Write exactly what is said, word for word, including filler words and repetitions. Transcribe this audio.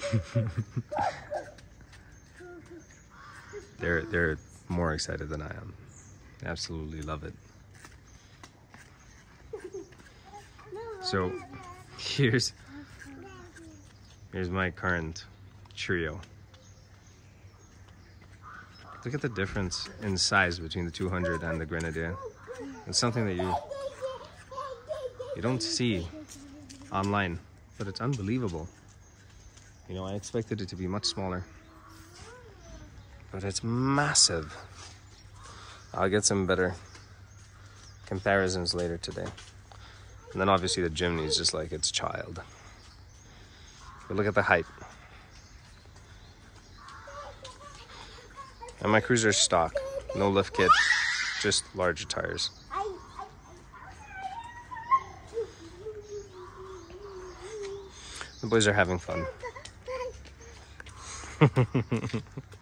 they're they're more excited than I am. Absolutely love it. So here's here's my current trio. Look at the difference in size between the two hundred and the Grenadier. It's something that you you don't see online, but it's unbelievable. You know, I expected it to be much smaller, but it's massive. I'll get some better comparisons later today. And then obviously the Jimny is just like its child. But look at the height. And my cruiser's stock, no lift kit, just larger tires. The boys are having fun.